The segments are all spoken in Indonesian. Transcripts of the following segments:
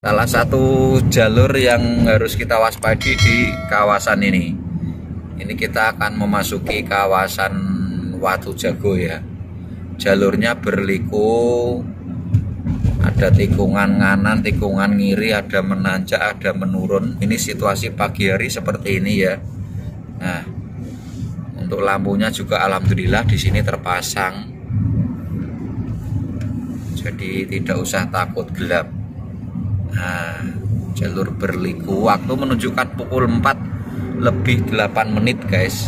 Salah satu jalur yang harus kita waspadi di kawasan ini. Ini kita akan memasuki kawasan Watu Jago ya. Jalurnya berliku, ada tikungan nganan, tikungan ngiri, ada menanjak, ada menurun. Ini situasi pagi hari seperti ini ya. Nah, untuk lampunya juga alhamdulillah di sini terpasang. Jadi tidak usah takut gelap. Nah, jalur berliku, waktu menunjukkan pukul 4 lebih 8 menit guys.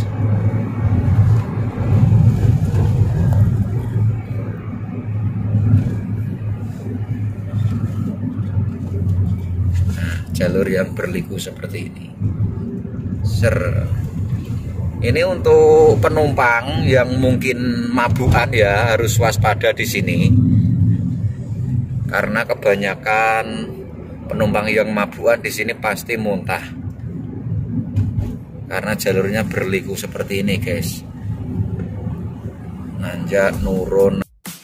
Nah, jalur yang berliku seperti ini. Ini untuk penumpang yang mungkin mabukan ya, harus waspada di sini. Karena kebanyakan penumpang yang mabukan di sini pasti muntah. Karena jalurnya berliku seperti ini, guys. Nanjak, nurun.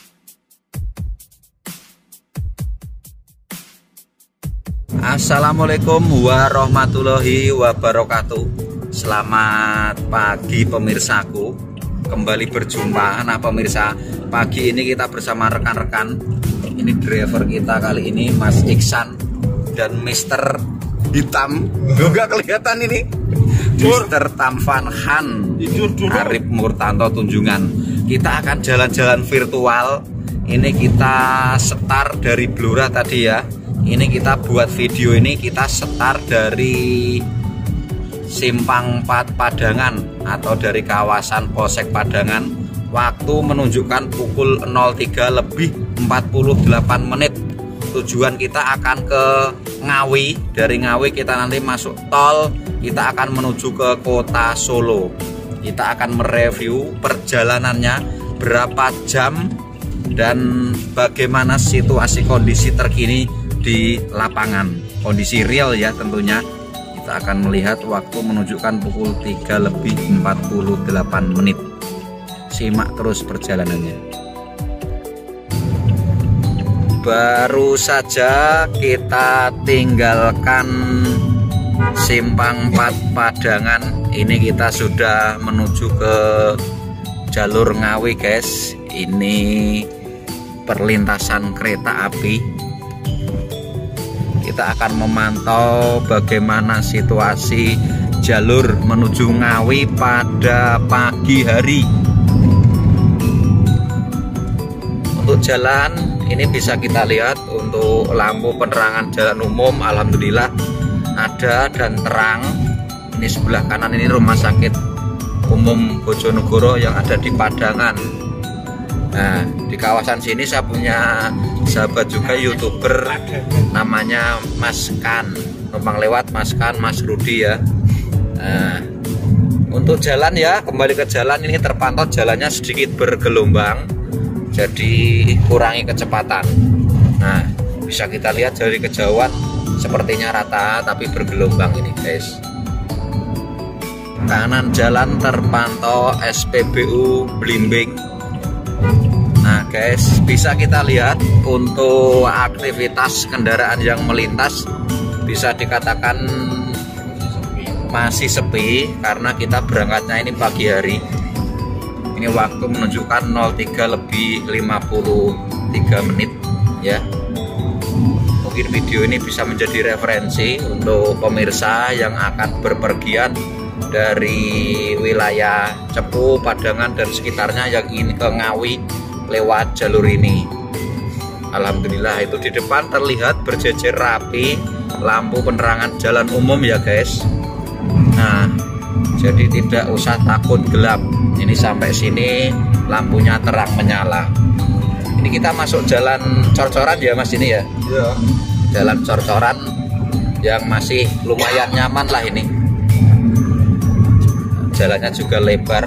Assalamualaikum warahmatullahi wabarakatuh. Selamat pagi pemirsaku. Kembali berjumpa. Nah pemirsa, pagi ini kita bersama rekan-rekan. Ini driver kita kali ini Mas Iksan dan Mr. Hitam. Enggak kelihatan ini. Mr. Tamfan Han Arif Murtanto Tunjungan. Kita akan jalan-jalan virtual. Ini kita start dari Blora tadi ya. Ini kita buat video ini kita start dari Simpang Padangan atau dari kawasan Polsek Padangan. Waktu menunjukkan pukul 03 lebih 48 menit. Tujuan kita akan ke Ngawi. Dari Ngawi kita nanti masuk tol. Kita akan menuju ke kota Solo. Kita akan mereview perjalanannya, berapa jam, dan bagaimana situasi kondisi terkini di lapangan. Kondisi real ya tentunya. Kita akan melihat waktu menunjukkan pukul 3 lebih 48 menit. Simak terus perjalanannya. Baru saja kita tinggalkan Simpang Padangan. Ini kita sudah menuju ke jalur Ngawi guys. Ini perlintasan kereta api. Kita akan memantau bagaimana situasi jalur menuju Ngawi pada pagi hari. Untuk jalan ini bisa kita lihat, untuk lampu penerangan jalan umum alhamdulillah ada dan terang. Ini sebelah kanan ini rumah sakit umum Bojonegoro yang ada di Padangan. Nah, di kawasan sini saya punya sahabat juga YouTuber namanya Mas Kan. Numpang lewat Mas Kan, Mas Rudi ya. Nah, untuk jalan ya, kembali ke jalan, ini terpantau jalannya sedikit bergelombang. Jadi kurangi kecepatan. Nah, bisa kita lihat dari kejauhan sepertinya rata tapi bergelombang ini guys. Kanan jalan terpantau SPBU Blimbing. Nah guys, bisa kita lihat untuk aktivitas kendaraan yang melintas bisa dikatakan masih sepi karena kita berangkatnya ini pagi hari. Ini waktu menunjukkan 03 lebih 53 menit ya. Mungkin video ini bisa menjadi referensi untuk pemirsa yang akan berpergian dari wilayah Cepu, Padangan dan sekitarnya yang ingin ke Ngawi lewat jalur ini. Alhamdulillah itu di depan terlihat berjejer rapi lampu penerangan jalan umum ya guys. Nah, jadi tidak usah takut gelap. Ini sampai sini lampunya terang menyala. Ini kita masuk jalan cor-coran ya mas ini ya. Iya. Jalan cor-coran yang masih lumayan nyaman lah ini. Jalannya juga lebar.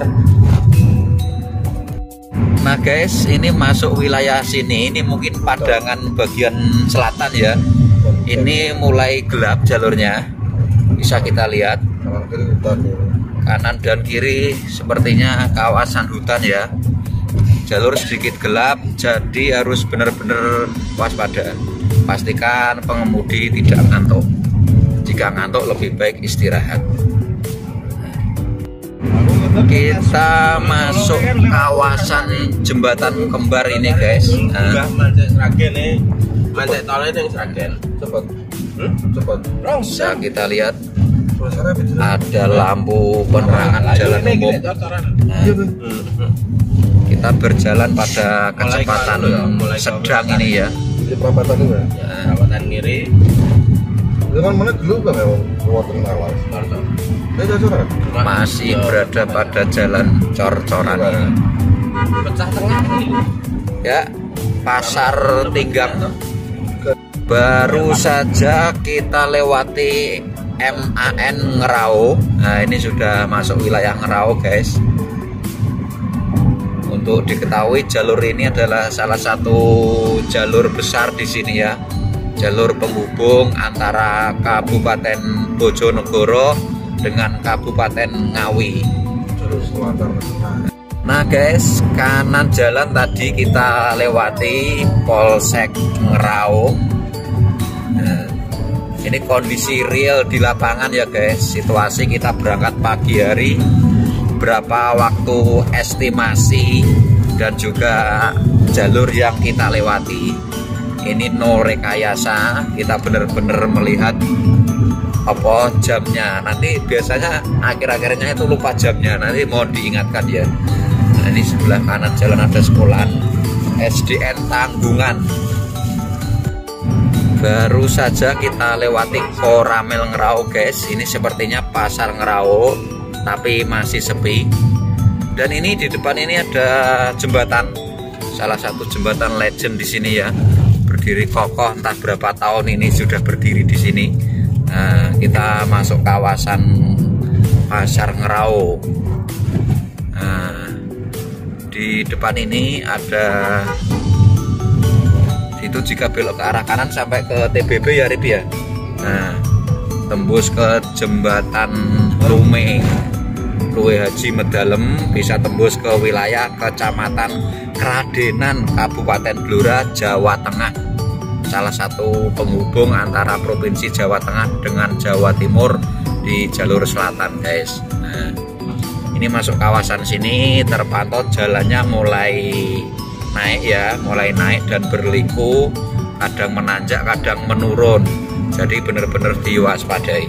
Nah guys, ini masuk wilayah sini. Ini mungkin Padangan bagian selatan ya. Ini mulai gelap jalurnya. Bisa kita lihat. Kanan dan kiri sepertinya kawasan hutan ya. Jalur sedikit gelap, jadi harus benar-benar waspada. pastikan pengemudi tidak ngantuk. Jika ngantuk lebih baik istirahat. Kita masuk kawasan jembatan kembar ini guys. Bisa kita lihat ada lampu penerangan jalan umum. Kita berjalan pada kecepatan sedang ini ya. Perapatan kiri. Masih berada pada jalan cor-coran ini. Pecah tengah Ya, Pasar Tinggang. Baru saja kita lewati MAN Ngerau. Nah, ini sudah masuk wilayah Ngerau guys. Untuk diketahui jalur ini adalah salah satu jalur besar di sini ya. Jalur penghubung antara Kabupaten Bojonegoro dengan Kabupaten Ngawi. Nah guys, kanan jalan tadi kita lewati Polsek Ngerau. Nah, ini kondisi real di lapangan ya guys. Situasi kita berangkat pagi hari, berapa waktu estimasi, dan juga jalur yang kita lewati. Ini no rekayasa, kita benar-benar melihat apa jamnya. Nanti biasanya akhir-akhirnya itu lupa jamnya, nanti mohon diingatkan ya. Nah, ini sebelah kanan jalan ada sekolahan SDN Tanggungan. Baru saja kita lewati Koramil Ngerau guys. Ini sepertinya pasar Ngerau, tapi masih sepi. Dan ini di depan ini ada jembatan, salah satu jembatan legend di sini ya. Berdiri kokoh, entah berapa tahun ini sudah berdiri di sini. Nah, kita masuk kawasan Pasar Ngerau. Nah, di depan ini ada, itu jika belok ke arah kanan sampai ke TBB ya Rip ya. Nah, tembus ke jembatan Lume Haji Medalem, bisa tembus ke wilayah Kecamatan Kradenan, Kabupaten Blora, Jawa Tengah. Salah satu penghubung antara Provinsi Jawa Tengah dengan Jawa Timur di jalur selatan guys. Nah, ini masuk kawasan sini terpantau jalannya mulai naik ya, mulai naik dan berliku, kadang menanjak kadang menurun, jadi benar-benar diwaspadai.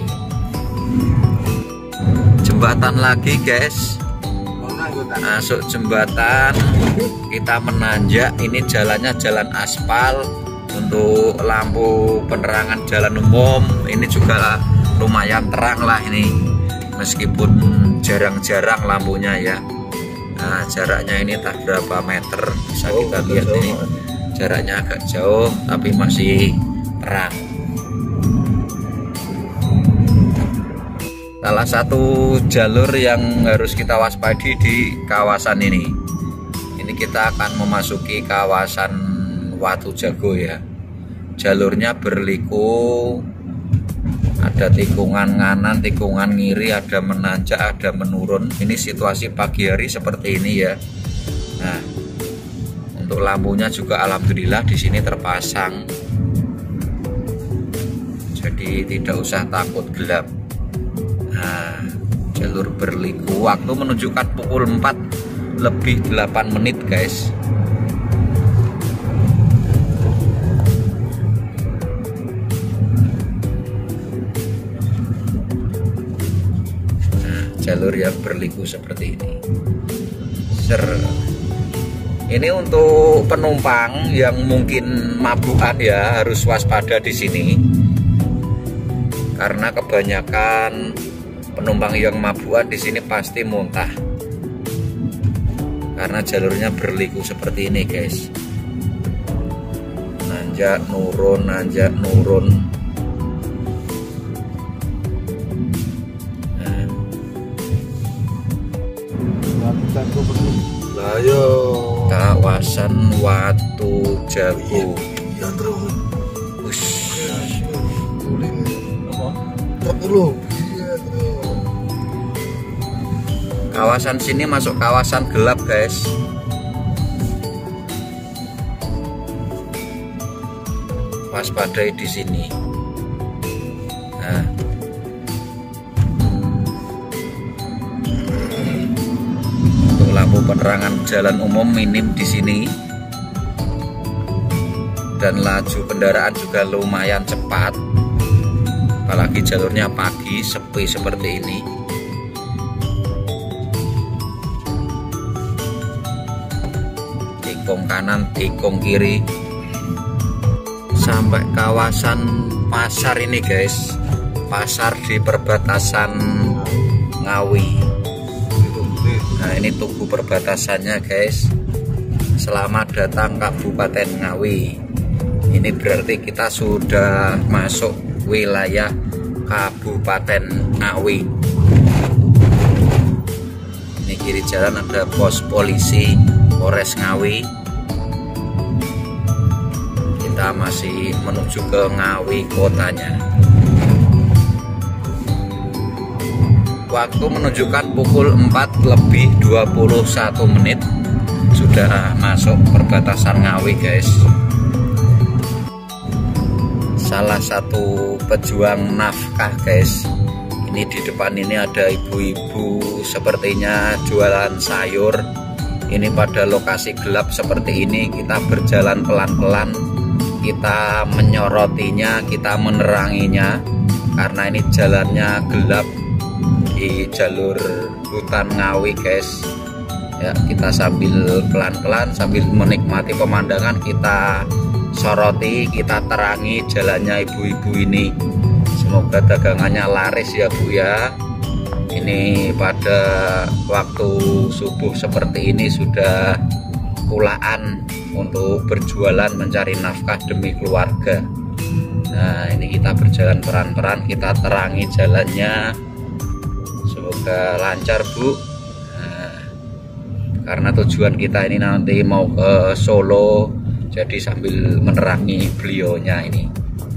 Jembatan lagi guys, masuk jembatan kita menanjak. Ini jalannya jalan aspal. Untuk lampu penerangan jalan umum ini juga lumayan terang lah ini, meskipun jarang-jarang lampunya ya. Nah, jaraknya ini tak berapa meter, bisa kita lihat ini jaraknya agak jauh tapi masih terang. Salah satu jalur yang harus kita waspadi di kawasan ini. Ini kita akan memasuki kawasan Watu Jago ya. Jalurnya berliku, ada tikungan kanan, tikungan kiri, ada menanjak, ada menurun. Ini situasi pagi hari seperti ini ya. Nah, untuk lampunya juga alhamdulillah di sini terpasang, jadi tidak usah takut gelap. Nah, jalur berliku, waktu menunjukkan pukul 4:08 guys. Jalur yang berliku seperti ini. Ini untuk penumpang yang mungkin mabukan ya, harus waspada di sini. Karena kebanyakan penumpang yang mabukan di sini pasti muntah. Karena jalurnya berliku seperti ini, guys. Nanjak nurun, nanjak nurun. Ayo. Kawasan Watu Jago. Ya terus. Kawasan sini masuk kawasan gelap, guys. waspadai di sini. Nah, untuk lampu penerangan jalan umum minim di sini, dan laju kendaraan juga lumayan cepat, apalagi jalurnya pagi sepi seperti ini. Tikung kanan, tikung kiri sampai kawasan pasar ini guys, pasar di perbatasan Ngawi. Nah, ini tugu perbatasannya guys. Selamat datang Kabupaten Ngawi. Ini berarti kita sudah masuk wilayah Kabupaten Ngawi. Ini kiri jalan ada pos polisi Polres Ngawi. Kita masih menuju ke Ngawi kotanya. Waktu menunjukkan pukul 4:21. Sudah masuk perbatasan Ngawi guys. Salah satu pejuang nafkah guys. Ini di depan ini ada ibu-ibu sepertinya jualan sayur. Ini pada lokasi gelap seperti ini kita berjalan pelan-pelan, kita menyorotinya, kita meneranginya, karena ini jalannya gelap di jalur hutan Ngawi guys. Ya, kita sambil pelan-pelan sambil menikmati pemandangan, kita soroti, kita terangi jalannya ibu-ibu ini. Semoga dagangannya laris ya Bu ya. Ini pada waktu subuh seperti ini sudah pulaan untuk berjualan mencari nafkah demi keluarga. Nah, ini kita berjalan pelan-pelan, kita terangi jalannya. Semoga lancar Bu. Nah, karena tujuan kita ini nanti mau ke Solo, jadi sambil menerangi beliaunya ini.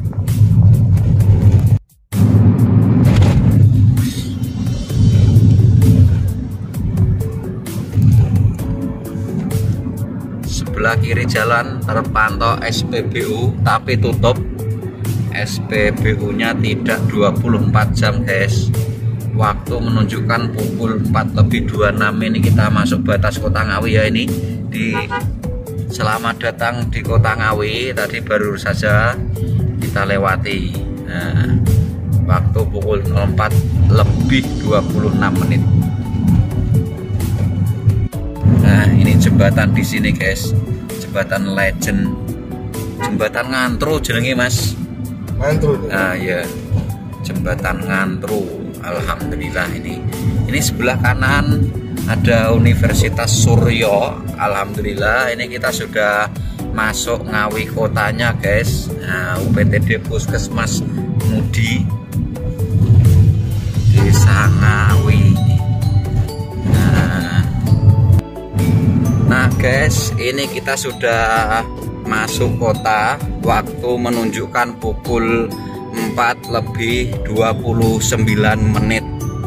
Sebelah kiri jalan terpantau SPBU tapi tutup. SPBU nya tidak 24 jam guys. Waktu menunjukkan pukul 4:26. Ini kita masuk batas kota Ngawi ya. Ini di selamat datang di kota Ngawi. Tadi baru saja kita lewati. Nah, waktu pukul 04:26. Nah, ini jembatan di sini guys, jembatan legend, jembatan Ngantru jenenge Mas. Ngantru. Nah ya, jembatan Ngantru. Alhamdulillah ini sebelah kanan ada Universitas Suryo. Alhamdulillah ini kita sudah masuk Ngawi kotanya guys. Nah, UPTD Puskesmas Mudi Desa Ngawi. Nah guys, ini kita sudah masuk kota. Waktu menunjukkan pukul 4:29.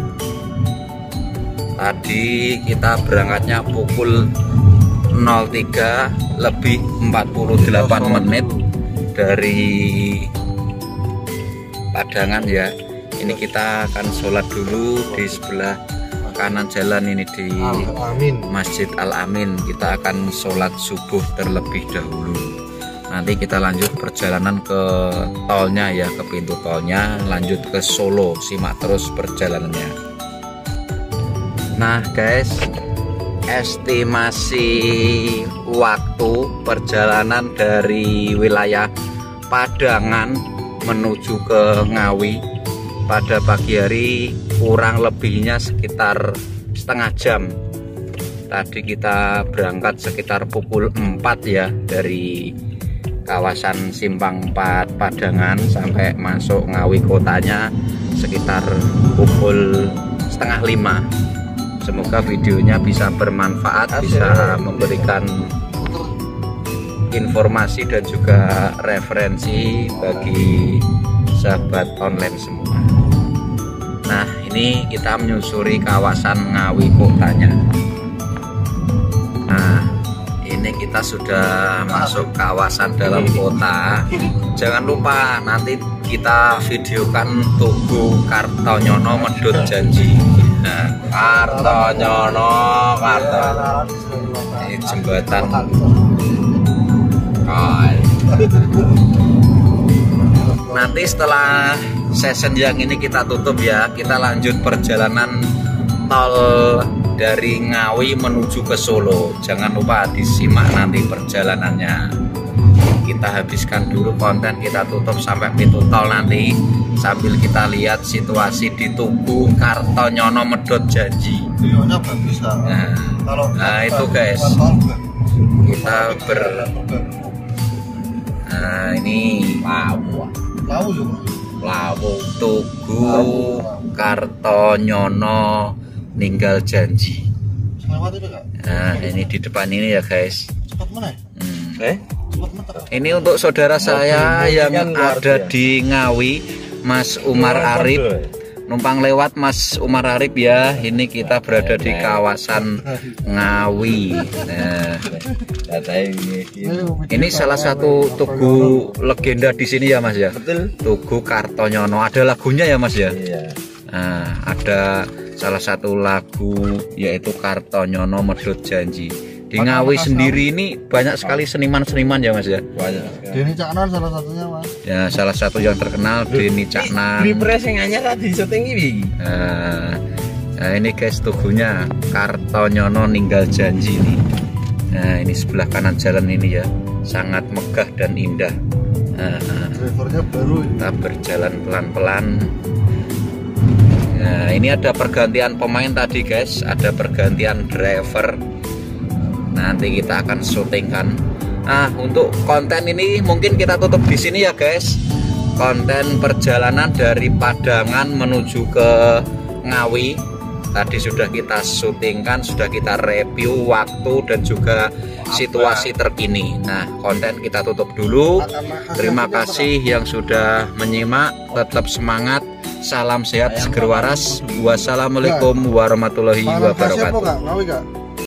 Tadi kita berangkatnya pukul 03:48 dari Padangan ya. Ini kita akan sholat dulu di sebelah kanan jalan ini di Masjid Al-Amin. Kita akan sholat subuh terlebih dahulu. Nanti kita lanjut perjalanan ke tolnya ya, ke pintu tolnya, lanjut ke Solo. Simak terus perjalanannya. Nah guys, estimasi waktu perjalanan dari wilayah Padangan menuju ke Ngawi pada pagi hari kurang lebihnya sekitar setengah jam. Tadi kita berangkat sekitar pukul 4 ya, dari kawasan Simpang 4 Padangan sampai masuk Ngawi kotanya sekitar pukul 4:30. Semoga videonya bisa bermanfaat, bisa memberikan informasi dan juga referensi bagi sahabat online semua. Nah, ini kita menyusuri kawasan Ngawi kotanya. Nah, ini kita sudah masuk kawasan dalam kota. Jangan lupa nanti kita videokan Tugu Kartonyono Medhot Janji. Nah, Kartonyono, ini jembatan. Nanti setelah session yang ini kita tutup ya, kita lanjut perjalanan tol dari Ngawi menuju ke Solo. Jangan lupa disimak nanti perjalanannya. Kita habiskan dulu konten, kita tutup sampai pintu tol nanti sambil kita lihat situasi di Tugu Kartonyono Medhot Janji. Nah, itu guys, kita ini Lawu Tugu Kartonyono Ninggal Janji. Nah, ini di depan ini ya guys. Ini untuk saudara saya yang ada di Ngawi, Mas Umar Arif. Numpang lewat Mas Umar Arif ya. Ini kita berada di kawasan Ngawi. Nah, ini salah satu tugu legenda di sini ya Mas ya. Tugu Kartonyono. Ada lagunya ya Mas ya. Nah, ada salah satu lagu yaitu Kartonyono Medhot Janji. Di Ngawi sendiri ini banyak sekali seniman-seniman ya Mas ya. Banyak. Denny Caknan salah satunya Mas. Ya, salah satu yang terkenal Denny Caknan. Di presingannya tadi syuting ini. Nah, ini guys tugunya Kartonyono Ninggal Janji ini. Nah, ini sebelah kanan jalan ini ya, sangat megah dan indah. Drivernya baru. Kita berjalan pelan-pelan. Nah, ini ada pergantian pemain tadi guys, ada pergantian driver. Nanti kita akan syutingkan. Nah, untuk konten ini mungkin kita tutup di sini ya guys. Konten perjalanan dari Padangan menuju ke Ngawi tadi sudah kita syutingkan, sudah kita review waktu dan juga situasi terkini. Nah, konten kita tutup dulu. Terima kasih yang sudah menyimak. Tetap semangat. Salam sehat, seger waras. Wassalamualaikum warahmatullahi wabarakatuh.